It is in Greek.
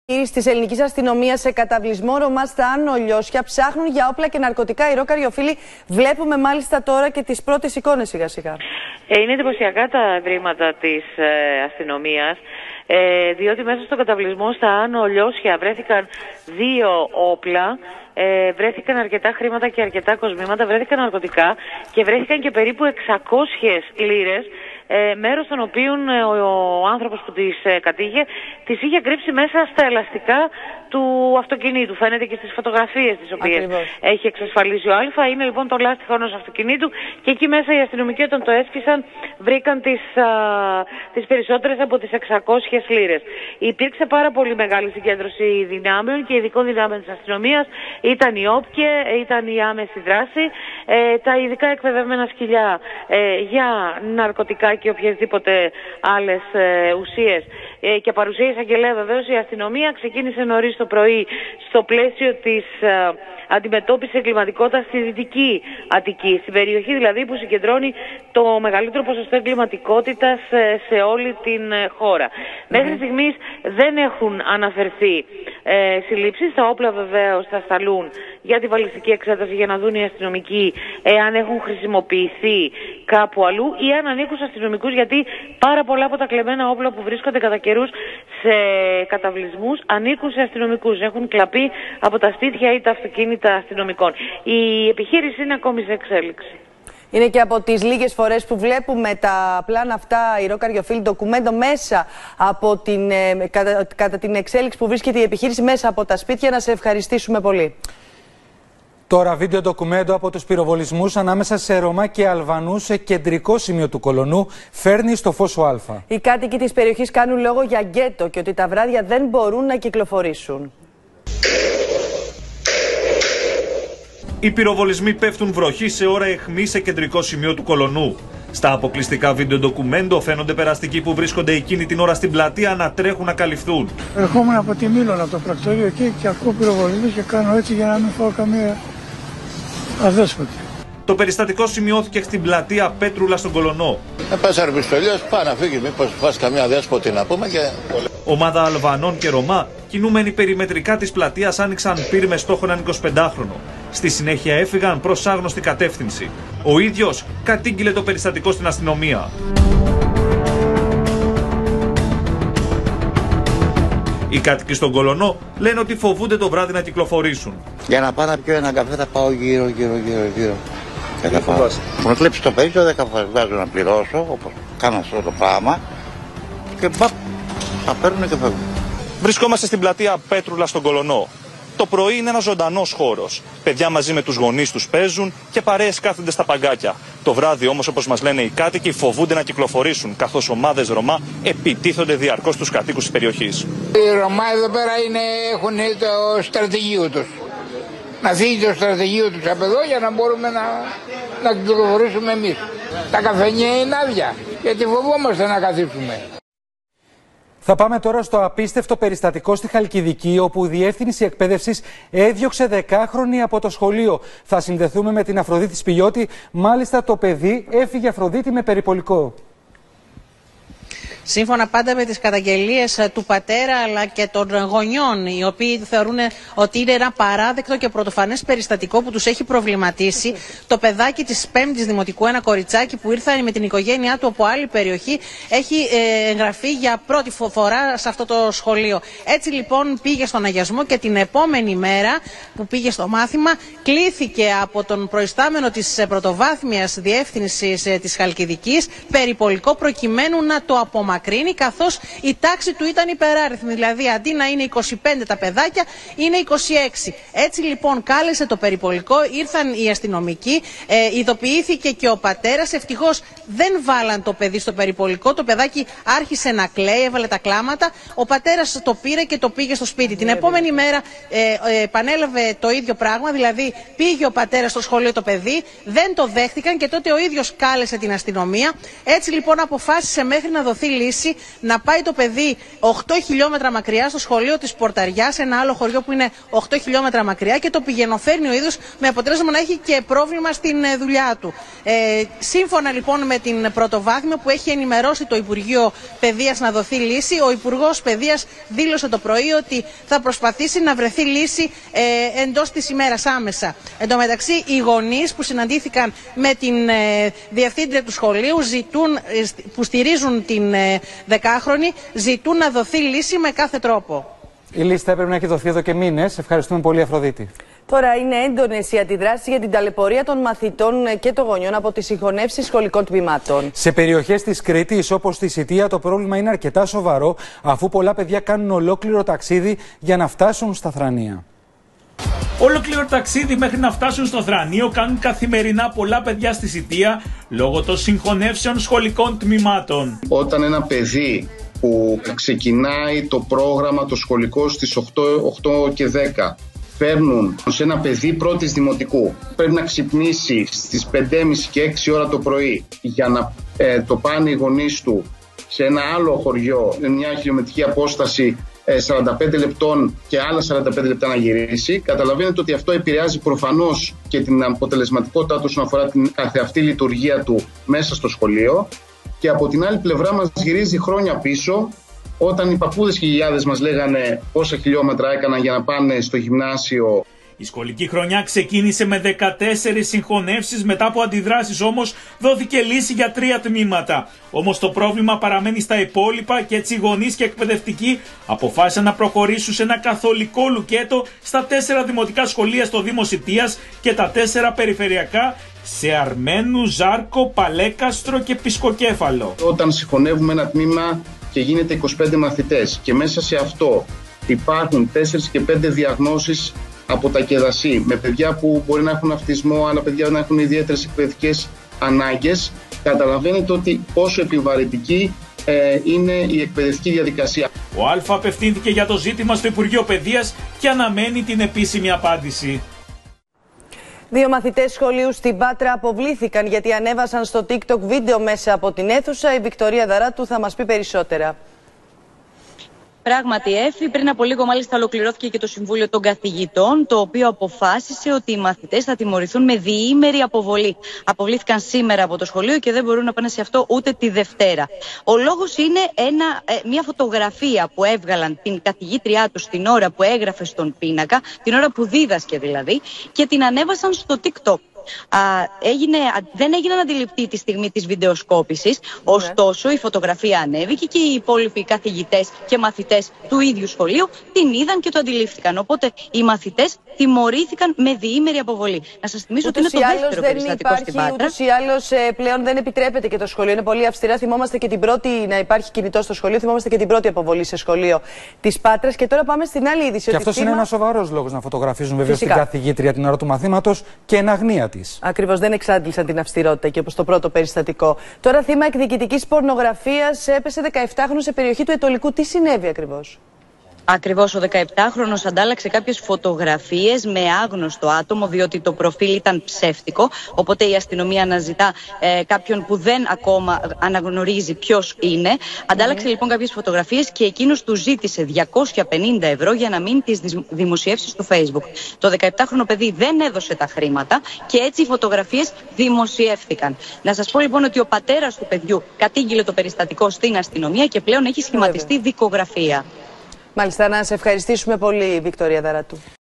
Τη ελληνική αστυνομία σε καταβλισμό Ρωμά στα Άνω Λιώσια ψάχνουν για όπλα και ναρκωτικά. Ηρώ Καριοφίλη, βλέπουμε μάλιστα τώρα και τις πρώτες εικόνες σιγά-σιγά. Είναι εντυπωσιακά τα ευρήματα της αστυνομίας, διότι μέσα στο καταβλισμό στα Άνω Λιώσια βρέθηκαν 2 όπλα, βρέθηκαν αρκετά χρήματα και αρκετά κοσμήματα, βρέθηκαν ναρκωτικά και βρέθηκαν και περίπου 600 λίρες, μέρος των οποίων ο άνθρωπος που τις κατήγε τις είχε κρύψει μέσα στα ελαστικά του αυτοκινήτου. Φαίνεται και στις φωτογραφίες τις οποίες έχει εξασφαλίσει ο Α. Είναι λοιπόν το λάστιχο ενός αυτοκινήτου και εκεί μέσα οι αστυνομικοί όταν το έσκησαν βρήκαν τις περισσότερες από τις 600 λίρες. Υπήρξε πάρα πολύ μεγάλη συγκέντρωση δυνάμεων και ειδικών δυνάμεων της αστυνομίας. Ήταν η ΟΠΚΕ, ήταν η άμεση δράση, τα ειδικά εκπαιδευμένα σκυλιά για ναρκωτικά και οποιασδήποτε άλλες ουσίες και παρουσία εισαγγελέα βεβαίως. Η αστυνομία ξεκίνησε νωρίς το πρωί στο πλαίσιο της αντιμετώπισης εγκληματικότητας στη Δυτική Αττική, στην περιοχή δηλαδή που συγκεντρώνει το μεγαλύτερο ποσοστό εγκληματικότητας σε όλη την χώρα. Μέχρι στιγμής δεν έχουν αναφερθεί συλλήψεις. Τα όπλα βεβαίως θα σταλούν για τη βαλιστική εξέταση για να δουν οι αστυνομικοί εάν έχουν χρησιμοποιηθεί κάπου αλλού ή αν ανήκουν στους αστυνομικούς, γιατί πάρα πολλά από τα κλεμμένα όπλα που βρίσκονται κατά καιρούς σε καταβλισμούς ανήκουν σε αστυνομικούς. Έχουν κλαπεί από τα σπίτια ή τα αυτοκίνητα αστυνομικών. Η επιχείρηση είναι ακόμη σε εξέλιξη. Είναι και από τις λίγες φορές που βλέπουμε τα πλάνα αυτά, Ηρώ Καριοφίλη, ντοκουμέντο μέσα από κατά την εξέλιξη που βρίσκεται η επιχείρηση μέσα από τα σπίτια. Να σε ευχαριστήσουμε πολύ. Τώρα βίντεο ντοκουμέντο από τους πυροβολισμούς ανάμεσα σε Ρωμά και Αλβανούς σε κεντρικό σημείο του Κολονού φέρνει στο φως ο Α. Οι κάτοικοι της περιοχής κάνουν λόγο για γκέτο και ότι τα βράδια δεν μπορούν να κυκλοφορήσουν. Οι πυροβολισμοί πέφτουν βροχή σε ώρα αιχμή σε κεντρικό σημείο του Κολονού. Στα αποκλειστικά βίντεο ντοκουμέντο φαίνονται περαστικοί που βρίσκονται εκείνη την ώρα στην πλατεία να τρέχουν να καλυφθούν. Ερχόμουν από τη Μήλωνα, από το πρακτορείο εκεί και ακούω πυροβολισμούς και κάνω έτσι για να μην φάω καμία αδέσποτη. Το περιστατικό σημειώθηκε στην πλατεία Πέτρουλα στον Κολονό. Πας αρπιστολιός, πάει να φύγει, μήπως φας καμία δέσποτη να πούμε και... Ομάδα Αλβανών και Ρωμά, κινούμενοι περιμετρικά της πλατείας, άνοιξαν πυρ με στόχο έναν 25χρονο. Στη συνέχεια έφυγαν προς άγνωστη κατεύθυνση. Ο ίδιος κατήγγειλε το περιστατικό στην αστυνομία. Οι κάτοικοι στον Κολονό λένε ότι φοβούνται το βράδυ να κυκλοφορήσουν. Για να πάω να πιω ένα καφέ θα πάω γύρω. Και θα πάω. Μου κλέψει το παιδί, 10 φορές βάζω να πληρώσω, όπως κάνω αυτό το πράγμα. Και μπαπ, θα παίρνουν και φεύγουν. Βρισκόμαστε στην πλατεία Πέτρουλα στον Κολονό. Το πρωί είναι ένας ζωντανός χώρος. Παιδιά μαζί με τους γονείς τους παίζουν και παρέες κάθονται στα παγκάκια. Το βράδυ όμως, όπως μας λένε οι κάτοικοι, φοβούνται να κυκλοφορήσουν, καθώς ομάδες Ρωμά επιτίθονται διαρκώς στους κατοίκους της περιοχής. Οι Ρωμά εδώ πέρα έχουν το στρατηγείο τους. Να φύγει το στρατηγείο τους από εδώ για να μπορούμε να κυκλοφορήσουμε εμείς. Τα καφενεία είναι άδεια, γιατί φοβόμαστε να καθίσουμε. Θα πάμε τώρα στο απίστευτο περιστατικό στη Χαλκιδική, όπου η Διεύθυνση Εκπαίδευσης έδιωξε 10χρονη από το σχολείο. Θα συνδεθούμε με την Αφροδίτη Σπηλιώτη. Μάλιστα, το παιδί έφυγε, Αφροδίτη, με περιπολικό. Σύμφωνα πάντα με τις καταγγελίες του πατέρα αλλά και των γονιών, οι οποίοι θεωρούν ότι είναι ένα παράδεκτο και πρωτοφανές περιστατικό που τους έχει προβληματίσει, το παιδάκι της 5ης Δημοτικού, ένα κοριτσάκι που ήρθε με την οικογένειά του από άλλη περιοχή, έχει εγγραφεί για πρώτη φορά σε αυτό το σχολείο. Έτσι λοιπόν πήγε στον αγιασμό και την επόμενη μέρα που πήγε στο μάθημα κλήθηκε από τον προϊστάμενο της πρωτοβάθμιας διεύθυνσης της Χαλκιδικής περιπολικό προκειμένου να το απομακρύνει, καθώς η τάξη του ήταν υπεράριθμη. Δηλαδή αντί να είναι 25 τα παιδάκια είναι 26. Έτσι λοιπόν κάλεσε το περιπολικό, ήρθαν οι αστυνομικοί, ειδοποιήθηκε και ο πατέρας. Ευτυχώς δεν βάλαν το παιδί στο περιπολικό, το παιδάκι άρχισε να κλαίει, έβαλε τα κλάματα. Ο πατέρας το πήρε και το πήγε στο σπίτι. Την επόμενη μέρα επανέλαβε το ίδιο πράγμα, δηλαδή πήγε ο πατέρας στο σχολείο το παιδί, δεν το δέχτηκαν και τότε ο ίδιος κάλεσε την αστυνομία. Έτσι λοιπόν αποφάσισε μέχρι να δοθεί λύση λύση να πάει το παιδί 8 χιλιόμετρα μακριά στο σχολείο της Πορταριάς, σε ένα άλλο χωριό που είναι 8 χιλιόμετρα μακριά, και το πηγαινοφέρνει ο ίδιος, με αποτέλεσμα να έχει και πρόβλημα στην δουλειά του. Σύμφωνα λοιπόν με την πρωτοβάθμια που έχει ενημερώσει το Υπουργείο Παιδείας να δοθεί λύση, ο Υπουργός Παιδείας δήλωσε το πρωί ότι θα προσπαθήσει να βρεθεί λύση εντός της ημέρας άμεσα. Εν τω μεταξύ, οι γονείς που συναντήθηκαν με την διευθύντρια του σχολείου που στηρίζουν την 10χρονη ζητούν να δοθεί λύση με κάθε τρόπο. Η λύση θα έπρεπε να έχει δοθεί εδώ και μήνες. Ευχαριστούμε πολύ, Αφροδίτη. Τώρα είναι έντονες οι αντιδράσεις για την ταλαιπωρία των μαθητών και των γονιών από τις συγχωνεύσεις σχολικών τμήματων. Σε περιοχές της Κρήτης, όπως στη Σιτία, το πρόβλημα είναι αρκετά σοβαρό, αφού πολλά παιδιά κάνουν ολόκληρο ταξίδι για να φτάσουν στα Θρανία. Ολόκληρο ταξίδι μέχρι να φτάσουν στο Θρανείο κάνουν καθημερινά πολλά παιδιά στη Σιτία λόγω των συγχωνεύσεων σχολικών τμήματων. Όταν ένα παιδί που ξεκινάει το πρόγραμμα το σχολικό στις 8 και 10 φέρνουν σε ένα παιδί πρώτης δημοτικού, πρέπει να ξυπνήσει στις 5.30 και 6 ώρα το πρωί για να το πάνε οι γονείς του σε ένα άλλο χωριό, μια χιλιομετρική απόσταση 45 λεπτών και άλλα 45 λεπτά να γυρίσει. Καταλαβαίνετε ότι αυτό επηρεάζει προφανώς και την αποτελεσματικότητά του όσον αφορά την καθεαυτή λειτουργία του μέσα στο σχολείο. Και από την άλλη πλευρά μας γυρίζει χρόνια πίσω, όταν οι παππούδες και οι γιαγιάδες μας λέγανε πόσα χιλιόμετρα έκαναν για να πάνε στο γυμνάσιο. Η σχολική χρονιά ξεκίνησε με 14 συγχωνεύσεις, μετά από αντιδράσεις όμως δόθηκε λύση για 3 τμήματα. Όμως το πρόβλημα παραμένει στα υπόλοιπα και έτσι οι γονείς και εκπαιδευτικοί αποφάσισαν να προχωρήσουν σε ένα καθολικό λουκέτο στα 4 δημοτικά σχολεία στο Δήμο Σιτίας και τα 4 περιφερειακά σε Αρμένου, Ζάρκο, Παλέκαστρο και Πισκοκέφαλο. Όταν συγχωνεύουμε ένα τμήμα και γίνεται 25 μαθητές και μέσα σε αυτό υπάρχουν 4 και 5 διαγνώσεις από τα ΚΕΔΑΣΥ, με παιδιά που μπορεί να έχουν αυτισμό, άλλα παιδιά να έχουν ιδιαίτερες εκπαιδευτικές ανάγκες, καταλαβαίνετε ότι πόσο επιβαρυντική είναι η εκπαιδευτική διαδικασία. Ο Α απευθύνθηκε για το ζήτημα στο Υπουργείο Παιδείας και αναμένει την επίσημη απάντηση. 2 μαθητές σχολείου στην Πάτρα αποβλήθηκαν γιατί ανέβασαν στο TikTok βίντεο μέσα από την αίθουσα. Η Βικτωρία Δαράτου θα μας πει περισσότερα. Πράγματι, Έφη, πριν από λίγο μάλιστα ολοκληρώθηκε και το Συμβούλιο των Καθηγητών, το οποίο αποφάσισε ότι οι μαθητές θα τιμωρηθούν με διήμερη αποβολή. Αποβλήθηκαν σήμερα από το σχολείο και δεν μπορούν να πάνε σε αυτό ούτε τη Δευτέρα. Ο λόγος είναι μια φωτογραφία που έβγαλαν την καθηγήτριά τους την ώρα που έγραφε στον πίνακα, την ώρα που δίδασκε δηλαδή, και την ανέβασαν στο TikTok. Δεν έγιναν αντιληπτοί τη στιγμή της βιντεοσκόπησης, ωστόσο η φωτογραφία ανέβηκε και οι υπόλοιποι καθηγητές και μαθητές του ίδιου σχολείου την είδαν και το αντιλήφθηκαν. Οπότε οι μαθητές τιμωρήθηκαν με διήμερη αποβολή. Να σας θυμίσω ότι είναι το δεύτερο περιστατικό στην Πάτρα. Ούτως ή άλλως πλέον δεν επιτρέπεται και το σχολείο. Είναι πολύ αυστηρά. Θυμόμαστε και την πρώτη να υπάρχει κινητό στο σχολείο. Θυμόμαστε και την πρώτη αποβολή σε σχολείο της Πάτρας. Και τώρα πάμε στην άλλη είδηση. Και αυτός είναι ένας σοβαρός λόγος να φωτογραφίζουν βεβαίως την καθηγήτρια την ώρα του μαθήματος και εν αγνία της. Ακριβώς, δεν εξάντλησαν την αυστηρότητα και όπως το πρώτο περιστατικό. Τώρα, θύμα εκδικητικής πορνογραφίας έπεσε 17χρονος σε περιοχή του Ετωλικού. Τι συνέβη ακριβώς? Ακριβώς, ο 17χρονος αντάλλαξε κάποιες φωτογραφίες με άγνωστο άτομο, διότι το προφίλ ήταν ψεύτικο. Οπότε η αστυνομία αναζητά κάποιον που δεν ακόμα αναγνωρίζει ποιος είναι. Αντάλλαξε λοιπόν κάποιες φωτογραφίες και εκείνος του ζήτησε 250 ευρώ για να μην τις δημοσιεύσει στο Facebook. Το 17χρονο παιδί δεν έδωσε τα χρήματα και έτσι οι φωτογραφίες δημοσιεύθηκαν. Να σας πω λοιπόν ότι ο πατέρας του παιδιού κατήγγειλε το περιστατικό στην αστυνομία και πλέον έχει σχηματιστεί δικογραφία. Μάλιστα, να σε ευχαριστήσουμε πολύ, Βικτωρία Δαρατού.